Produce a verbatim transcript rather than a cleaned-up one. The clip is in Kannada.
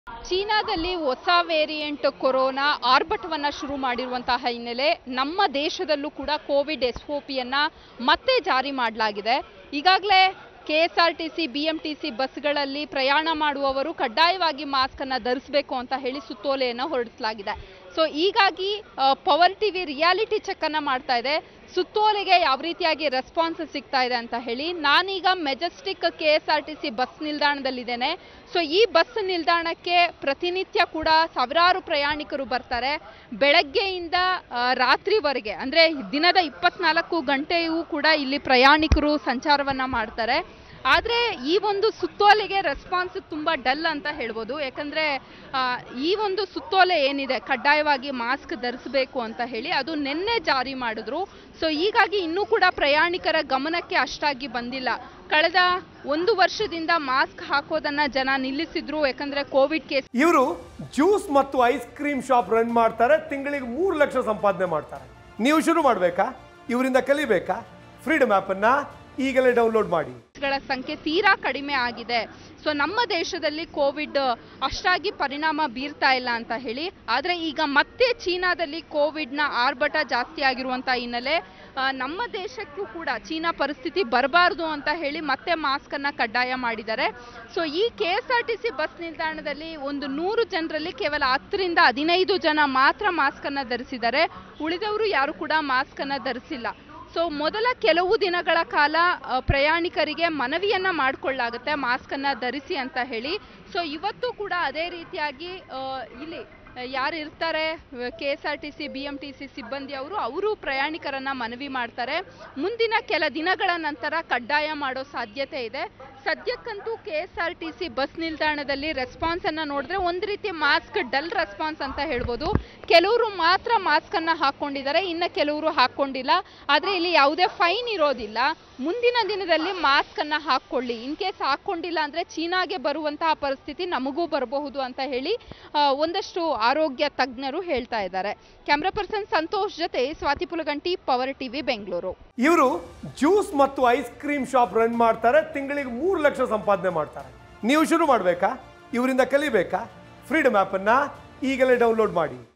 ಚೀನಾದಲ್ಲಿ ಹೊಸ ವೇರಿಯಂಟ್ ಕೊರೋನಾ ಆರ್ಭಟವನ್ನ ಶುರು ಮಾಡಿರುವಂತಹ ಹಿನ್ನೆಲೆ ನಮ್ಮ ದೇಶದಲ್ಲೂ ಕೂಡ ಕೋವಿಡ್ ಎಸ್ ಒ ಪಿಯನ್ನ ಮತ್ತೆ ಜಾರಿ ಮಾಡಲಾಗಿದೆ. ಈಗಾಗಲೇ K S R T C B M T C ಬಸ್ಗಳಲ್ಲಿ ಪ್ರಯಾಣ ಮಾಡುವವರು ಕಡ್ಡಾಯವಾಗಿ ಮಾಸ್ಕ್ ಅನ್ನು ಧರಿಸಬೇಕು ಅಂತ ಹೇಳಿ ಸುತ್ತೋಲೆಯನ್ನು ಹೊರಡಿಸಲಾಗಿದೆ. ಸೊ ಹೀಗಾಗಿ ಪವರ್ ಟಿವಿ ರಿಯಾಲಿಟಿ ಚೆಕ್ ಅನ್ನ ಮಾಡ್ತಾ ಇದೆ. ಸುತ್ತೋಲೆಗೆ ಯಾವ ರೀತಿಯಾಗಿ ರೆಸ್ಪಾನ್ಸ್ ಸಿಗ್ತಾ ಇದೆ ಅಂತ ಹೇಳಿ ನಾನೀಗ Majestic K S R T C bus ನಿಲ್ದಾಣದಲ್ಲಿದ್ದೇನೆ. ಸೊ ಈ ಬಸ್ ನಿಲ್ದಾಣಕ್ಕೆ ಪ್ರತಿನಿತ್ಯ ಕೂಡ ಸಾವಿರಾರು ಪ್ರಯಾಣಿಕರು ಬರ್ತಾರೆ. ಬೆಳಗ್ಗೆಯಿಂದ ರಾತ್ರಿವರೆಗೆ ಅಂದರೆ ದಿನದ ಇಪ್ಪತ್ನಾಲ್ಕು ಗಂಟೆಯೂ ಕೂಡ ಇಲ್ಲಿ ಪ್ರಯಾಣಿಕರು ಸಂಚಾರವನ್ನ ಮಾಡ್ತಾರೆ. ಆದರೆ ಈ ಒಂದು ಸುತ್ತೋಲೆಗೆ ರೆಸ್ಪಾನ್ಸ್ ತುಂಬ ಡಲ್ ಅಂತ ಹೇಳ್ಬೋದು. ಯಾಕಂದರೆ ಈ ಒಂದು ಸುತ್ತೋಲೆ ಏನಿದೆ ಕಡ್ಡಾಯವಾಗಿ ಮಾಸ್ಕ್ ಧರಿಸಬೇಕು ಅಂತ ಹೇಳಿ ಅದು ನಿನ್ನೆ ಜಾರಿ ಮಾಡಿದ್ರು. ಸೊ ಹೀಗಾಗಿ ಇನ್ನೂ ಕೂಡ ಪ್ರಯಾಣಿಕರ ಗಮನಕ್ಕೆ ಅಷ್ಟಾಗಿ ಬಂದಿಲ್ಲ. ಕಳೆದ ಒಂದು ವರ್ಷದಿಂದ ಮಾಸ್ಕ್ ಹಾಕೋದನ್ನ ಜನ ನಿಲ್ಲಿಸಿದ್ರು, ಯಾಕಂದ್ರೆ ಕೋವಿಡ್ ಕೇಸ್. ಇವರು ಜ್ಯೂಸ್ ಮತ್ತು ಐಸ್ ಕ್ರೀಮ್ ಶಾಪ್ ರನ್ ಮಾಡ್ತಾರೆ. ತಿಂಗಳಿಗೆ ಮೂರು ಲಕ್ಷ ಸಂಪಾದನೆ ಮಾಡ್ತಾರೆ. ನೀವು ಶುರು ಮಾಡಬೇಕಾ? ಇವರಿಂದ ಕಲಿಬೇಕಾ? ಫ್ರೀಡಮ್ ಆ್ಯಪ್ ಅನ್ನ ಈಗಲೇ ಡೌನ್ಲೋಡ್ ಮಾಡಿ. ಗಳ ಸಂಖ್ಯೆ ತೀರಾ ಕಡಿಮೆ ಆಗಿದೆ. ಸೊ ನಮ್ಮ ದೇಶದಲ್ಲಿ ಕೋವಿಡ್ ಅಷ್ಟಾಗಿ ಪರಿಣಾಮ ಬೀರ್ತಾ ಇಲ್ಲ ಅಂತ ಹೇಳಿ, ಆದರೆ ಈಗ ಮತ್ತೆ ಚೀನಾದಲ್ಲಿ ಕೋವಿಡ್ನ ಆರ್ಭಟ ಜಾಸ್ತಿ ಆಗಿರುವಂಥ ಹಿನ್ನೆಲೆ ನಮ್ಮ ದೇಶಕ್ಕೂ ಕೂಡ ಚೀನಾ ಪರಿಸ್ಥಿತಿ ಬರಬಾರ್ದು ಅಂತ ಹೇಳಿ ಮತ್ತೆ ಮಾಸ್ಕ್ ಅನ್ನ ಕಡ್ಡಾಯ ಮಾಡಿದ್ದಾರೆ. ಸೊ ಈ K S R T C bus ನಿಲ್ದಾಣದಲ್ಲಿ ಒಂದು ನೂರು ಜನರಲ್ಲಿ ಕೇವಲ ಹತ್ತರಿಂದ ಹದಿನೈದು ಜನ ಮಾತ್ರ ಮಾಸ್ಕ್ ಅನ್ನ ಧರಿಸಿದ್ದಾರೆ. ಉಳಿದವರು ಯಾರು ಕೂಡ ಮಾಸ್ಕ್ ಅನ್ನ ಧರಿಸಿಲ್ಲ. ಸೊ ಮೊದಲ ಕೆಲವು ದಿನಗಳ ಕಾಲ ಪ್ರಯಾಣಿಕರಿಗೆ ಮನವಿಯನ್ನ ಮಾಡಿಕೊಳ್ಳಲಾಗುತ್ತೆ ಮಾಸ್ಕ್ ಅನ್ನ ಧರಿಸಿ ಅಂತ ಹೇಳಿ. ಸೊ ಇವತ್ತು ಕೂಡ ಅದೇ ರೀತಿಯಾಗಿ ಇಲ್ಲಿ ಯಾರು ಇರ್ತಾರೆ K S R T C B M T C ಸಿಬ್ಬಂದಿ ಅವರು ಅವರು ಪ್ರಯಾಣಿಕರನ್ನ ಮನವಿ ಮಾಡ್ತಾರೆ. ಮುಂದಿನ ಕೆಲ ದಿನಗಳ ನಂತರ ಕಡ್ಡಾಯ ಮಾಡೋ ಸಾಧ್ಯತೆ ಇದೆ. ಸದ್ಯಕ್ಕಂತೂ K S R T C bus ನಿಲ್ದಾಣದಲ್ಲಿ ರೆಸ್ಪಾನ್ಸ್ ಅನ್ನ ನೋಡಿದ್ರೆ ಒಂದು ರೀತಿ ಮಾಸ್ಕ್ ಡಲ್ ರೆಸ್ಪಾನ್ಸ್ ಅಂತ ಹೇಳ್ಬೋದು. ಕೆಲವರು ಮಾತ್ರ ಮಾಸ್ಕ್ ಅನ್ನ ಹಾಕೊಂಡಿದ್ದಾರೆ, ಇನ್ನು ಕೆಲವರು ಹಾಕೊಂಡಿಲ್ಲ. ಆದರೆ ಇಲ್ಲಿ ಯಾವುದೇ ಫೈನ್ ಇರೋದಿಲ್ಲ. ಮುಂದಿನ ದಿನದಲ್ಲಿ ಮಾಸ್ಕ್ ಅನ್ನ ಹಾಕೊಳ್ಳಿ, ಇನ್ ಕೇಸ್ ಹಾಕೊಂಡಿಲ್ಲ ಅಂದ್ರೆ ಚೀನಾಗೆ ಬರುವಂತಹ ಪರಿಸ್ಥಿತಿ ನಮಗೂ ಬರಬಹುದು ಅಂತ ಹೇಳಿ ಒಂದಷ್ಟು ಆರೋಗ್ಯ ತಜ್ಞರು ಹೇಳ್ತಾ ಇದ್ದಾರೆ. ಕ್ಯಾಮ್ರಾ ಪರ್ಸನ್ ಸಂತೋಷ್ ಜೊತೆ ಸ್ವಾತಿ ಪುಲಗಂಟಿ, ಪವರ್ ಟಿವಿ, ಬೆಂಗಳೂರು. ಇವರು ಜ್ಯೂಸ್ ಮತ್ತು ಐಸ್ ಕ್ರೀಮ್ ಶಾಪ್ ರನ್ ಮಾಡ್ತಾರೆ. ತಿಂಗಳಿಗೆ ಮೂರು ಲಕ್ಷ ಸಂಪಾದನೆ ಮಾಡ್ತಾರೆ. ನೀವು ಶುರು ಮಾಡಬೇಕಾ? ಇವರಿಂದ ಕಲಿಬೇಕಾ? ಫ್ರೀಡಮ್ ಆ್ಯಪ್ ಅನ್ನ ಈಗಲೇ ಡೌನ್ಲೋಡ್ ಮಾಡಿ.